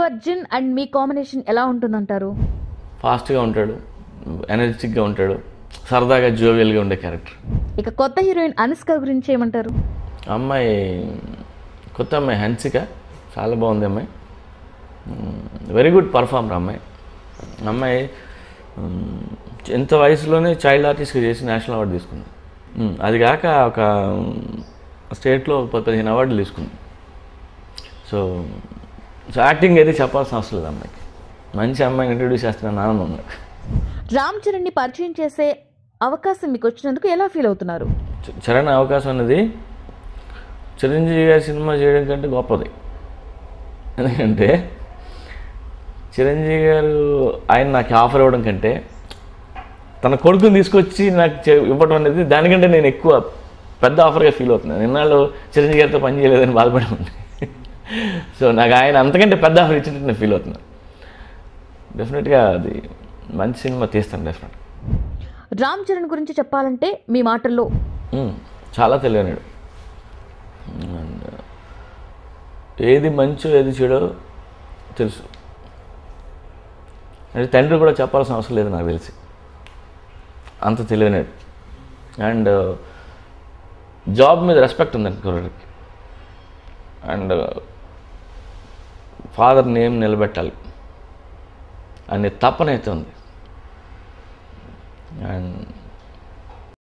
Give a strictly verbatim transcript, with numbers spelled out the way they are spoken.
Arjun and me combination ఎలా ఉంటుందంటారు? ఫాస్ట్గా ఉంటాడు, ఎనర్జెటిక్గా ఉంటాడు, సరదాగా జోవియల్గా ఉండే క్యారెక్టర్. ఇక కొత్త హీరోయిన్ అనుష్క గురించి ఏమంటారు? అమ్మాయి కొత్త అమ్మాయి హన్సిక, చాలా బాగుంది అమ్మాయి, వెరీ గుడ్ పర్ఫార్మర్ అమ్మాయి. అమ్మాయి ఎంత వయసులోనే చైల్డ్ ఆర్టిస్ట్గా చేసి నేషనల్ అవార్డు తీసుకుంది. అది కాక ఒక స్టేట్లో పది పదిహేను అవార్డులు తీసుకుంది. సో సో యాక్టింగ్ అయితే చెప్పాల్సిన అవసరం లేదు అమ్మాయికి. మంచి అమ్మాయిని ఇంట్రడ్యూస్ చేస్తున్నాను ఆనందం ఉంది. రామ్ చరణ్ని పరిచయం చేసే అవకాశం మీకు వచ్చినందుకు ఎలా ఫీల్ అవుతున్నారు? చరణ్ అవకాశం అనేది చిరంజీవి గారి సినిమా చేయడం కంటే గొప్పది. ఎందుకంటే చిరంజీవి గారు ఆయన నాకు ఆఫర్ ఇవ్వడం కంటే తన కొడుకుని తీసుకొచ్చి నాకు ఇవ్వడం అనేది దానికంటే నేను ఎక్కువ పెద్ద ఆఫర్గా ఫీల్ అవుతున్నాను. నిన్నాళ్ళు చిరంజీవి గారితో పని చేయలేదని బాధపడి ఉంది. సో నాకు ఆయన అంతకంటే పెద్ద ఆఫర్ ఇచ్చినట్టు నేను ఫీల్ అవుతున్నాను. డెఫినెట్గా అది మంచి సినిమా తీస్తాను డెఫినెట్. రామ్ చరణ్ గురించి చెప్పాలంటే మీ మాటల్లో చాలా తెలియనాడు. అండ్ ఏది మంచో ఏది చెడో తెలుసు. అంటే తండ్రి కూడా చెప్పాల్సిన అవసరం లేదు నాకు తెలిసి, అంత తెలియనాడు. అండ్ జాబ్ మీద రెస్పెక్ట్ ఉందండి కుర్రడికి. అండ్ ఫాదర్ నేమ్ నిలబెట్టాలి అనే తపన అయితే ఉంది. అండ్